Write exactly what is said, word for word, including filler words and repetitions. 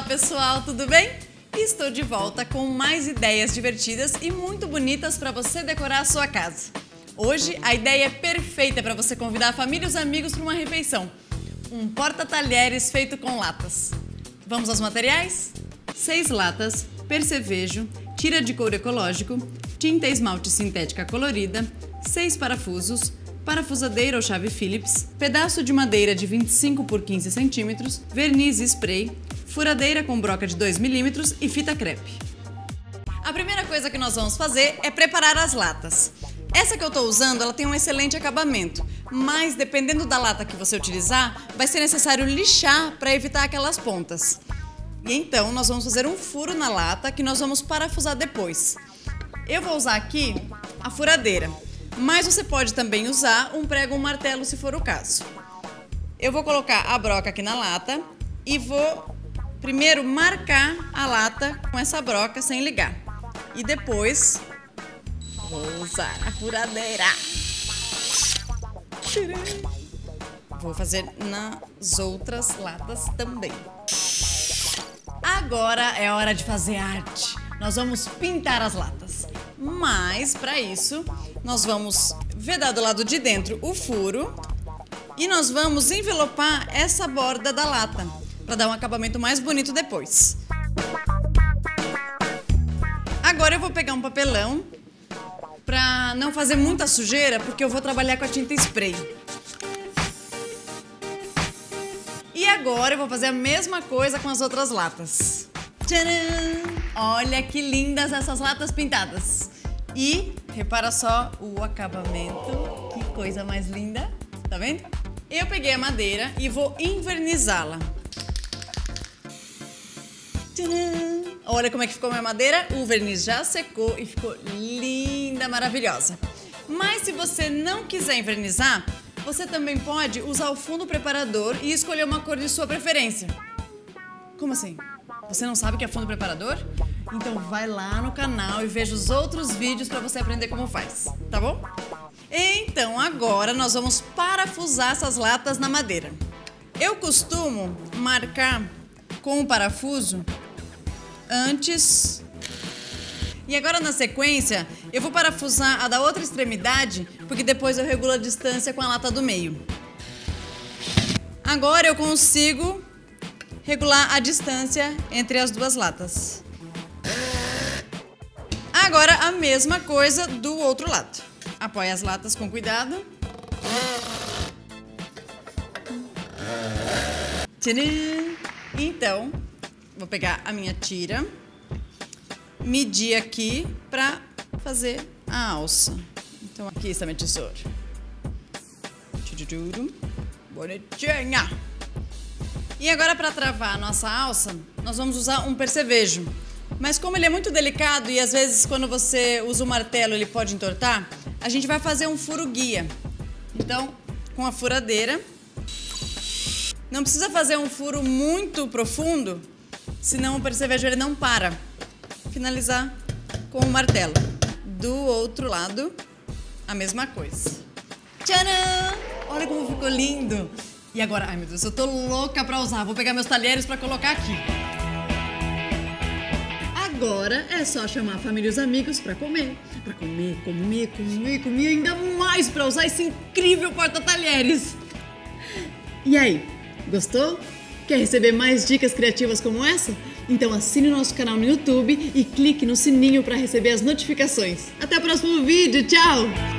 pessoal, tudo bem? Estou de volta com mais ideias divertidas e muito bonitas para você decorar a sua casa. Hoje a ideia é perfeita para você convidar a família e os amigos para uma refeição. Um porta-talheres feito com latas. Vamos aos materiais? Seis latas, percevejo, tira de couro ecológico, tinta esmalte sintética colorida, seis parafusos, parafusadeira ou chave Phillips, pedaço de madeira de vinte e cinco por quinze centímetros, verniz spray, furadeira com broca de dois milímetros e fita crepe. A primeira coisa que nós vamos fazer é preparar as latas. Essa que eu estou usando, ela tem um excelente acabamento, mas dependendo da lata que você utilizar, vai ser necessário lixar para evitar aquelas pontas. E então nós vamos fazer um furo na lata que nós vamos parafusar depois. Eu vou usar aqui a furadeira, mas você pode também usar um prego ou um martelo se for o caso. Eu vou colocar a broca aqui na lata e vou primeiro marcar a lata com essa broca sem ligar. E depois vou usar a furadeira. Vou fazer nas outras latas também. Agora é hora de fazer arte. Nós vamos pintar as latas. Mas, para isso, nós vamos vedar do lado de dentro o furo e nós vamos envelopar essa borda da lata para dar um acabamento mais bonito depois. Agora eu vou pegar um papelão para não fazer muita sujeira, porque eu vou trabalhar com a tinta spray. E agora eu vou fazer a mesma coisa com as outras latas. Tcharam! Olha que lindas essas latas pintadas. E repara só o acabamento, que coisa mais linda, tá vendo? Eu peguei a madeira e vou invernizá-la. Tcharam! Olha como é que ficou a minha madeira, o verniz já secou e ficou linda, maravilhosa. Mas se você não quiser invernizar, você também pode usar o fundo preparador e escolher uma cor de sua preferência. Como assim? Você não sabe o que é fundo preparador? Então vai lá no canal e veja os outros vídeos para você aprender como faz, tá bom? Então agora nós vamos parafusar essas latas na madeira. Eu costumo marcar com o parafuso antes. E agora na sequência eu vou parafusar a da outra extremidade, porque depois eu regulo a distância com a lata do meio. Agora eu consigo regular a distância entre as duas latas. Agora a mesma coisa do outro lado. Apoie as latas com cuidado. Tcharam! Então, vou pegar a minha tira, medir aqui para fazer a alça. Então aqui está minha tesoura. Bonitinha! E agora, para travar a nossa alça, nós vamos usar um percevejo. Mas como ele é muito delicado e às vezes quando você usa o martelo ele pode entortar, a gente vai fazer um furo guia. Então, com a furadeira, não precisa fazer um furo muito profundo, senão o percevejo ele não para. Finalizar com o martelo. Do outro lado, a mesma coisa. Tcharam! Olha como ficou lindo! E agora, ai meu Deus, eu tô louca pra usar. Vou pegar meus talheres pra colocar aqui. Agora é só chamar a família e os amigos pra comer. Pra comer, comer, comer, comer ainda mais pra usar esse incrível porta-talheres. E aí, gostou? Quer receber mais dicas criativas como essa? Então assine o nosso canal no YouTube e clique no sininho para receber as notificações. Até o próximo vídeo, tchau!